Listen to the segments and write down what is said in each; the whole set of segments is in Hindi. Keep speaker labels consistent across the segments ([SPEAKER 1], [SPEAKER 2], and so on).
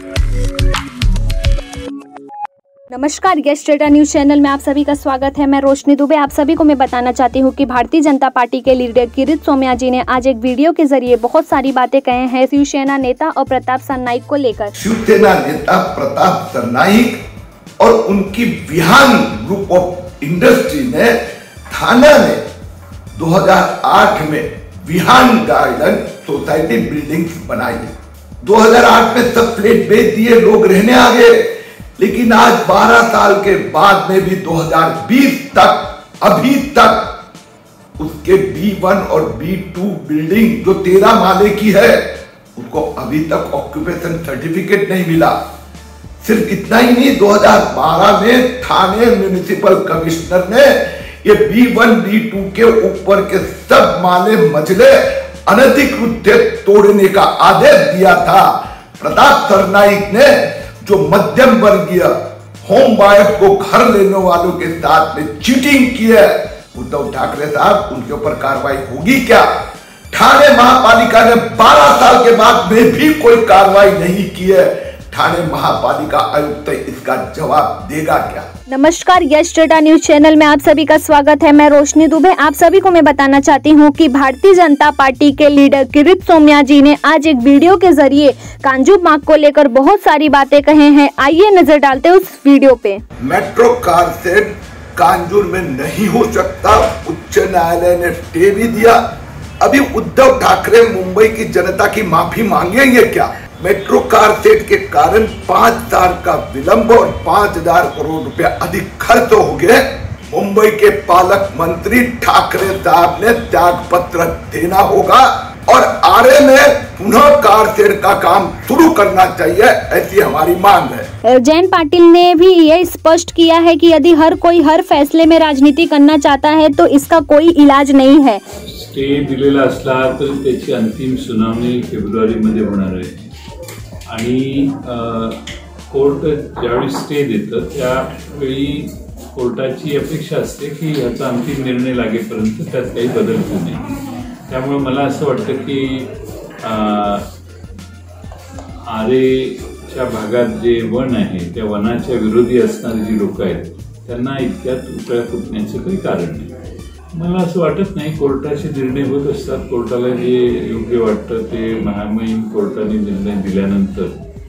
[SPEAKER 1] नमस्कार, यस डेटा न्यूज चैनल में आप सभी का स्वागत है। मैं रोशनी दुबे। आप सभी को मैं बताना चाहती हूं कि भारतीय जनता पार्टी के लीडर किरीट सोमयाजी जी ने आज एक वीडियो के जरिए बहुत सारी बातें कहे हैं शिवसेना नेता और प्रताप सरनाईक को लेकर। शिवसेना
[SPEAKER 2] नेता प्रताप सरनाईक और उनकी विहान ग्रुप ऑफ इंडस्ट्री ने थाना में 2008 में विहान गार्डन सोसाइटी बिल्डिंग बनाई। 2008 में सब फ्लैट बेच दिए, लोग रहने आ गए। लेकिन आज 12 साल के बाद में भी 2020 तक अभी तक उसके B1 और B2 बिल्डिंग जो 13 माले की है उसको अभी तक ऑक्यूपेशन सर्टिफिकेट नहीं मिला। सिर्फ इतना ही नहीं, 2012 में थाने म्युनिसिपल कमिश्नर ने ये B1 B2 के ऊपर के सब माले मजले अनधिकृत तोड़ने का आदेश दिया था। प्रताप सरनाईक ने जो मध्यम वर्गीय होम बायर्स को घर लेने वालों के साथ में चीटिंग की है, उद्धव ठाकरे साहब उनके ऊपर कार्रवाई होगी क्या? ठाणे महापालिका ने 12 साल के बाद में भी कोई कार्रवाई नहीं की है। ठाणे महापालिका आयुक्त इसका जवाब देगा क्या?
[SPEAKER 1] नमस्कार, यस डेटा न्यूज चैनल में आप सभी का स्वागत है। मैं रोशनी दुबे। आप सभी को मैं बताना चाहती हूं कि भारतीय जनता पार्टी के लीडर किरीट सोमयाजी जी ने आज एक वीडियो के जरिए कांजूर मार्ग को लेकर बहुत सारी बातें कहे हैं। आइए नजर डालते हैं उस वीडियो पे।
[SPEAKER 2] मेट्रो कार शेड कांजूर में नहीं हो सकता, उच्च न्यायालय ने स्टे भी दिया। अभी उद्धव ठाकरे मुंबई की जनता की माफी मांगेंगे क्या? मेट्रो कार शेड के कारण 5 साल का विलंब और 5000 करोड़ रुपया अधिक खर्च हो गए। मुंबई के पालक मंत्री ठाकरे साहब ने त्याग पत्र देना होगा और आरए में पुनः कार शेड का काम शुरू करना चाहिए, ऐसी हमारी मांग है।
[SPEAKER 1] जयंत पाटिल ने भी ये स्पष्ट किया है कि यदि हर कोई हर फैसले में राजनीति करना चाहता है तो इसका कोई इलाज नहीं है।
[SPEAKER 3] स्टे दिलेला असला तर त्याची अंतिम सुनावणी फेब्रुवारीमध्ये होणार आहे आणि कोर्ट ज्यावेळी स्टे देतं त्यावेळी कोर्टाची अपेक्षा असते की ह्याचा अंतिम निर्णय लागेपर्यंत त्यात काही बदल होऊ नये। त्यामुळे मला असं वाटतं की आरेच्या भागात जे वन आहे त्या वनाच्या विरोधी असणारी जी लोक आहेत त्यांना इतक्यात उकळ्या फुटण्याचं काही कारण नाही। मला असं वाटत नाही। कोर्टाचे निर्णय होत असतात, कोर्टाला जे योग्य वाटतं ते महामहिम कोर्टाने निर्णय दिल्यानंतर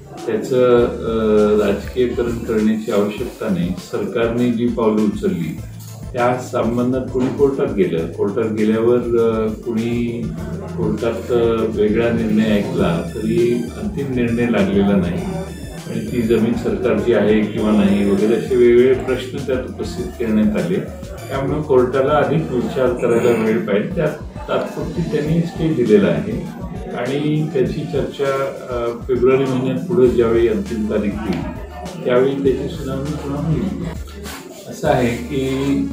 [SPEAKER 3] त्याचं राजकीयकरण करण्याची आवश्यकता नाही। सरकारने जी पावलं उचलली त्या संबंधात कोणी कोर्टात गेलं, कोर्टात गेल्यावर कोणी कोर्टात वेगळा निर्णय ऐकला तरी अंतिम निर्णय लागलेला नाही आणि ती जमीन सरकारची आहे किंवा नाही वगैरे असे वेगवेगळे प्रश्न त्यात उपस्थित करण्यात आले। त्यामुळे कोर्टाला अधिक विचार करायला वेळ पाहिजे। त्यात तात्पुरती त्यांनी स्टे दिलेला आहे आणि त्याची चर्चा फेब्रुवारी महिन्यात पुढे ज्यावेळी अंतिम तारीख होईल त्यावेळी त्याची सुनावणी पुन्हा होईल। असं आहे की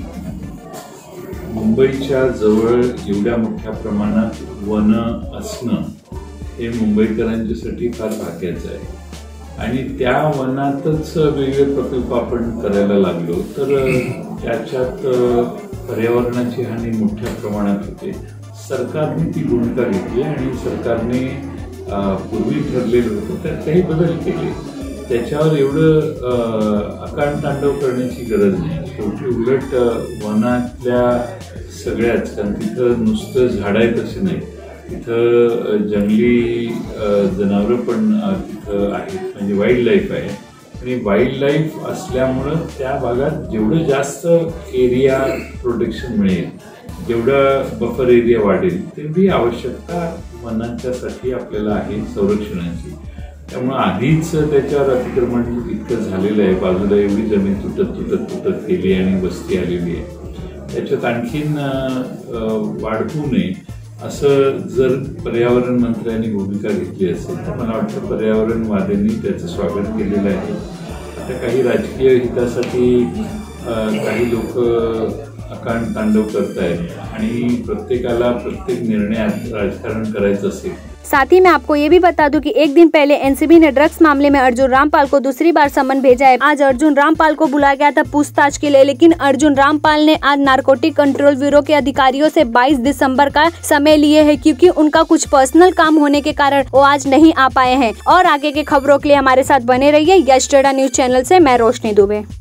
[SPEAKER 3] मुंबईच्या जवळ एवढ्या मोठ्या प्रमाणात वन असणं हे मुंबईकरांच्यासाठी फार भाग्याचं आहे आणि त्या वनातच वेगवेगळे प्रकल्प आपण करायला लागलो तर त्याच्यात पर्यावरणाची हानी मोठ्या प्रमाणात होते। सरकारने ती भूमिका घेतली आणि सरकारने पूर्वी ठरलेलं होतं त्यात काही बदल केले। त्याच्यावर एवढं आकांडतांडव करण्याची गरज नाही। शेवटी उलट वनातल्या सगळ्याच, कारण तिथं नुसतं झाडं आहेत असे नाही, तिथं जंगली जनावरं पण तिथं आहेत, म्हणजे वाईल्ड लाईफ आहे आणि वाईल्ड लाईफ असल्यामुळं त्या भागात जेवढं जास्त एरिया प्रोटेक्शन मिळेल, जेवढा बफर एरिया वाढेल तेवढी आवश्यकता वनांच्यासाठी आपल्याला आहे संरक्षणाची। त्यामुळं आधीच त्याच्यावर अतिक्रमण इतकं झालेलं आहे, बाजूला एवढी जमीन तुटत गेली आणि वस्ती आलेली आहे, त्याच्यात आणखीन वाढवू नये असं जर पर्यावरण मंत्र्यांनी भूमिका घेतली असेल तर मला वाटतं पर्यावरणवाद्यांनी त्याचं स्वागत केलेलं आहे। आता काही राजकीय हितासाठी काही लोक अकांड तांडव करतायत आणि प्रत्येकाला प्रत्येक निर्णयात राजकारण करायचं असेल।
[SPEAKER 1] साथ ही मैं आपको ये भी बता दूं कि एक दिन पहले एनसीबी ने ड्रग्स मामले में अर्जुन रामपाल को दूसरी बार समन भेजा है। आज अर्जुन रामपाल को बुलाया गया था पूछताछ के लिए, लेकिन अर्जुन रामपाल ने आज नारकोटिक कंट्रोल ब्यूरो के अधिकारियों से 22 दिसंबर का समय लिए है, क्योंकि उनका कुछ पर्सनल काम होने के कारण वो आज नहीं आ पाए हैं। और आगे के खबरों के लिए हमारे साथ बने रहिए। यस्टरडे न्यूज चैनल से मैं रोशनी दुबे।